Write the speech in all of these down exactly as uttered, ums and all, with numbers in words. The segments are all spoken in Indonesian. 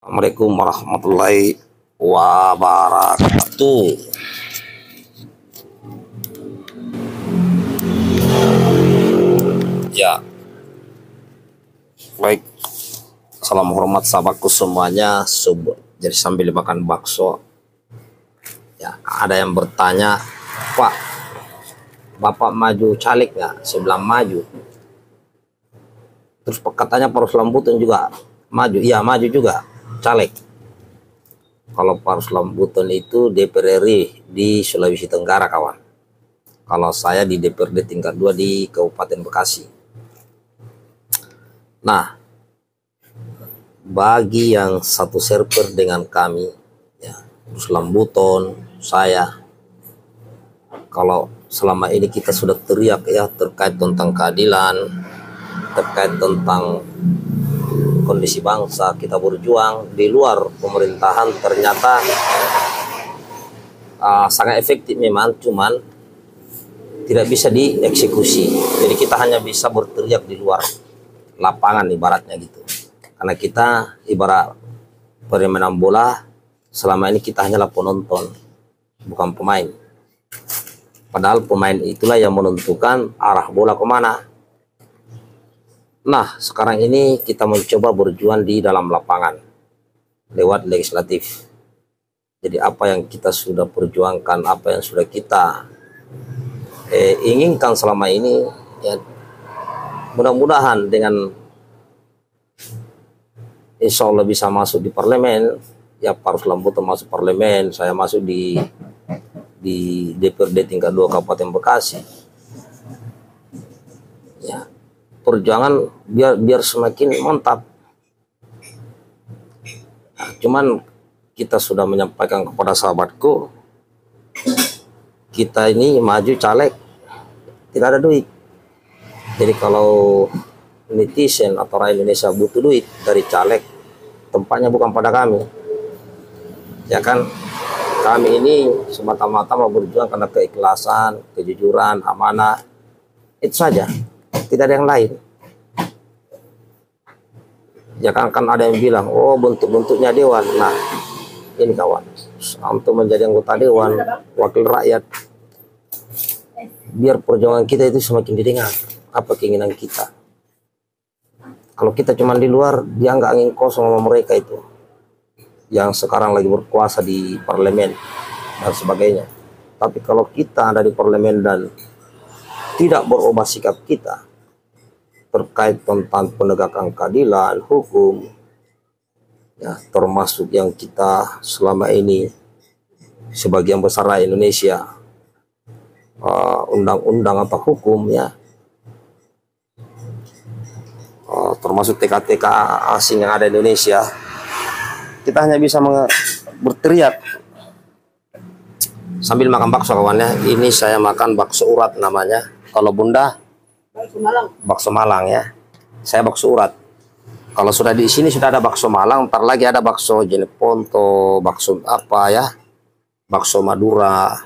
Assalamualaikum warahmatullahi wabarakatuh. Ya, baik. Salam hormat sahabatku semuanya. Sub, jadi sambil makan bakso, ya ada yang bertanya, Pak, Bapak maju caleg nggak? Saya bilang maju. Terus katanya Pak Ruslan Buton juga maju. Iya, maju juga caleg. Kalau Pak Ruslan Buton itu D P R R I di Sulawesi Tenggara, kawan. Kalau saya di D P R D tingkat dua di Kabupaten Bekasi. Nah, bagi yang satu server dengan kami, ya, Ruslan Buton, saya, kalau selama ini kita sudah teriak ya terkait tentang keadilan, terkait tentang kondisi bangsa, kita berjuang di luar pemerintahan, ternyata uh, sangat efektif memang, cuman tidak bisa dieksekusi. Jadi kita hanya bisa berteriak di luar lapangan ibaratnya gitu. Karena kita ibarat permainan bola, selama ini kita hanyalah penonton, bukan pemain. Padahal pemain itulah yang menentukan arah bola kemana. Nah, sekarang ini kita mencoba berjuang di dalam lapangan lewat legislatif. Jadi apa yang kita sudah perjuangkan, apa yang sudah kita eh, inginkan selama ini, ya, mudah-mudahan dengan insya Allah bisa masuk di parlemen. Ya, Pak Ruslan Buton masuk parlemen, saya masuk di di D P R D tingkat dua Kabupaten Bekasi. Ya, perjuangan biar biar semakin mantap. Nah, cuman kita sudah menyampaikan kepada sahabatku, kita ini maju caleg tidak ada duit. Jadi kalau netizen atau rakyat Indonesia butuh duit dari caleg, tempatnya bukan pada kami. Ya kan, kami ini semata-mata mau berjuang karena keikhlasan, kejujuran, amanah. Itu saja. Tidak ada yang lain. Ya kan, kan ada yang bilang, oh bentuk-bentuknya dewan. Nah, ini kawan, untuk menjadi anggota dewan, wakil rakyat, biar perjuangan kita itu semakin didengar. Apa keinginan kita? Kalau kita cuma di luar, dia nggak angin kosong sama mereka itu, yang sekarang lagi berkuasa di parlemen dan sebagainya. Tapi kalau kita ada di parlemen dan tidak berubah sikap kita terkait tentang penegakan keadilan, hukum, ya, termasuk yang kita selama ini sebagian besar rakyat Indonesia undang-undang uh, atau hukum, ya, uh, termasuk T K T K asing yang ada di Indonesia, kita hanya bisa berteriak sambil makan bakso, kawannya. Ini saya makan bakso urat namanya. Kalau Bunda bakso Malang. Bakso Malang, ya. Saya bakso urat. Kalau sudah di sini sudah ada bakso Malang, ntar lagi ada bakso Jeneponto, bakso apa ya? Bakso Madura.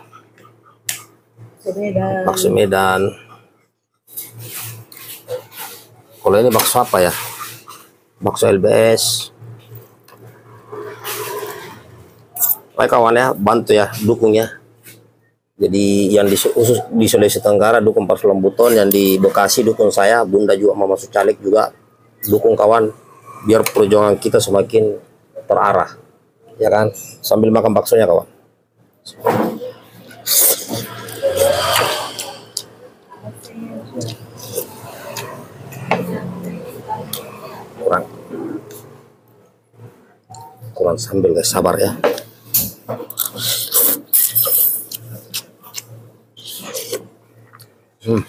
Medan. Bakso Medan. Kalau ini bakso apa ya? Bakso L B S. Baik kawan ya, bantu ya, dukung ya. Jadi yang di, khusus di Sulawesi Tenggara dukung Pak Ruslan Buton, yang di Bekasi dukung saya, Bunda juga mau masuk caleg juga, dukung kawan, biar perjuangan kita semakin terarah, ya kan? Sambil makan baksonya kawan. Kurang, kurang sambil guys, sabar ya. Hmm.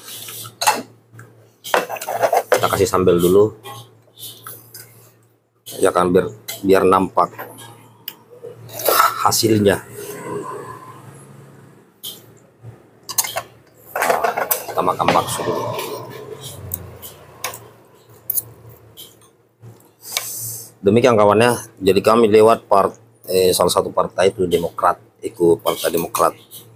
Kita kasih sambal dulu, ya kan, biar biar nampak hasilnya. Kita makan bakso dulu. Demikian kawannya. Jadi kami lewat part eh, salah satu partai itu Demokrat, ikut Partai Demokrat.